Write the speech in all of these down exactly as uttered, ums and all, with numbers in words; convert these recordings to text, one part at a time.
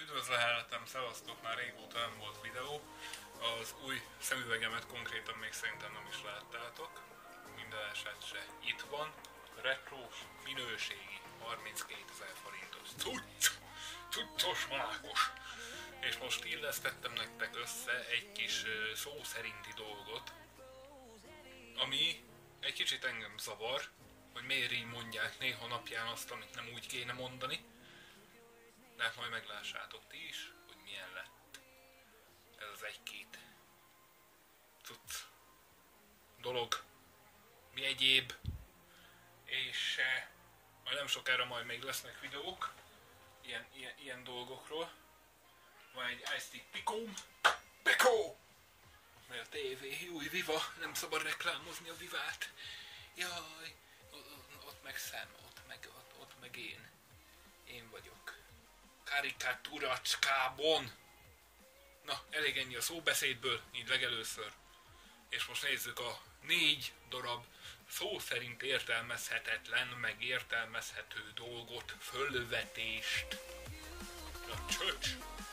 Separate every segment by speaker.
Speaker 1: Üdvözlőheletem, szevasztok, már régóta nem volt videó. Az új szemüvegemet konkrétan még szerintem nem is láttátok. Minden esetre itt van. Retrós, minőségi, harminckétezer forintos. Cucc! Cuccos mákos! És most illesztettem nektek össze egy kis szó szerinti dolgot, ami egy kicsit engem zavar, hogy miért így mondják néha napján azt, amit nem úgy kéne mondani. De hát majd meglássátok ti is, hogy milyen lett ez az egy-két cucc dolog, mi egyéb, és eh, majd nem sokára majd még lesznek videók ilyen, ilyen, ilyen dolgokról. Van egy iStick Picóm, Pico! Mert a tévé, új Viva, nem szabad reklámozni a Vivát. Jaj, ott meg Sam, ott meg, ott, ott meg én. Én vagyok. Karikatúracskábon. Na, elég ennyi a szóbeszédből, így legelőször. És most nézzük a négy darab szó szerint értelmezhetetlen, meg értelmezhető dolgot, fölvetést. A csöcs.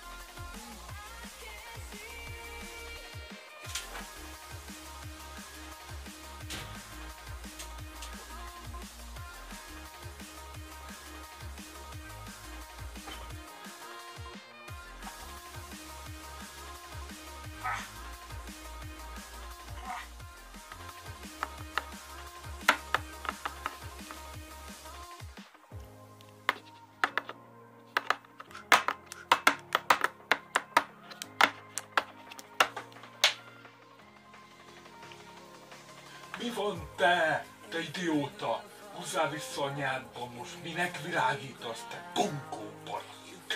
Speaker 2: Mi van te, te idióta? Húzzál vissza a nyádba most, minek világítasz, te bunkó paraszt?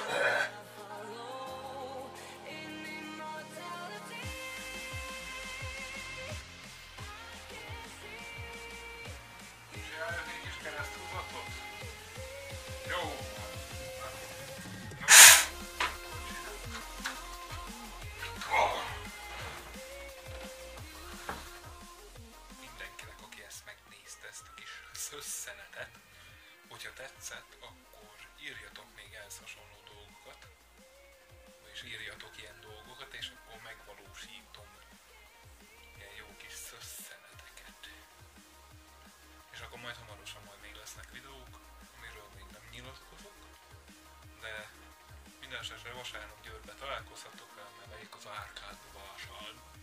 Speaker 1: Csináljuk egy kis kereszthúzatot? Jó. Mindenkinek, aki ezt megnézte, ezt a kis szösszenetet, hogyha tetszett, akkor írjatok még ehhez hasonló dolgokat, vagyis írjatok ilyen dolgokat, és akkor megvalósítom ilyen jó kis szösszeneteket. És akkor majd hamarosan majd még lesznek videók, amiről még nem nyilatkozok, de minden esetre vasárnap Győrbe találkozhatok vele, mert megyek az Árkádba vásárolni.